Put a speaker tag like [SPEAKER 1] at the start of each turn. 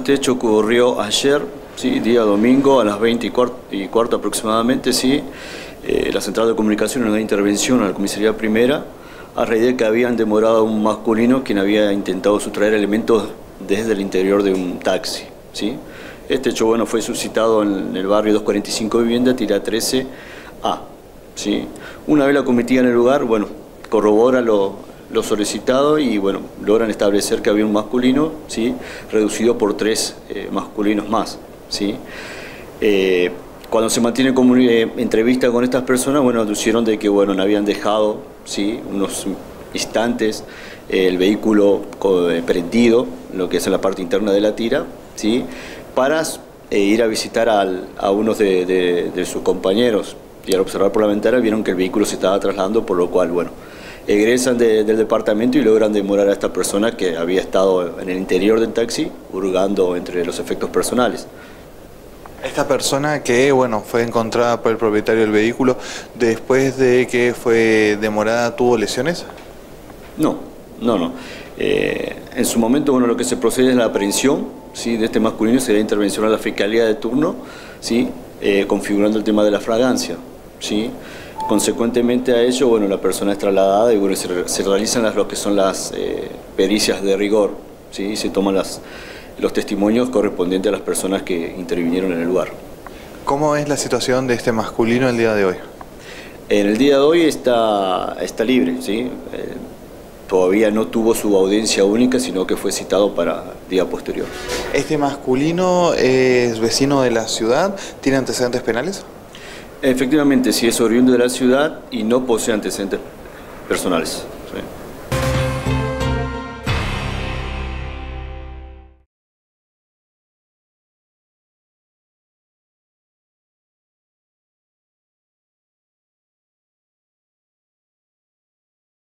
[SPEAKER 1] este hecho ocurrió ayer, ¿sí? Día domingo, a las 20:15 aproximadamente, ¿sí? La Central de Comunicación en una intervención a la Comisaría Primera, a raíz de que habían demorado a un masculino quien había intentado sustraer elementos desde el interior de un taxi, ¿sí? Este hecho, bueno, fue suscitado en el barrio 245 Vivienda, tira 13A, ¿sí? Una vez la comitiva en el lugar, bueno, corrobora lo solicitado y, bueno, logran establecer que había un masculino, ¿sí? Reducido por 3 masculinos más, ¿sí? Cuando se mantiene entrevista con estas personas, bueno, aducieron de que, bueno, habían dejado, ¿sí? Unos instantes el vehículo prendido, lo que es en la parte interna de la tira, ¿sí? Para ir a visitar a unos de sus compañeros, y al observar por la ventana vieron que el vehículo se estaba trasladando, por lo cual, bueno, egresan del departamento y logran demorar a esta persona que había estado en el interior del taxi hurgando entre los efectos personales.
[SPEAKER 2] Esta persona que, bueno, fue encontrada por el propietario del vehículo, después de que fue demorada, ¿tuvo lesiones?
[SPEAKER 1] No. En su momento, bueno, lo que se procede es la aprehensión, ¿sí? De este masculino, se da intervención a la Fiscalía de turno, ¿sí? Configurando el tema de la fragancia, ¿sí? Consecuentemente a ello, bueno, la persona es trasladada y, bueno, se realizan lo que son las pericias de rigor, ¿sí? Se toman los testimonios correspondientes a las personas que intervinieron en el lugar.
[SPEAKER 2] ¿Cómo es la situación de este masculino el día de hoy?
[SPEAKER 1] En el día de hoy está libre, ¿sí? Todavía no tuvo su audiencia única, sino que fue citado para día posterior.
[SPEAKER 2] ¿Este masculino es vecino de la ciudad? ¿Tiene antecedentes penales?
[SPEAKER 1] Efectivamente, sí, es oriundo de la ciudad y no posee antecedentes personales.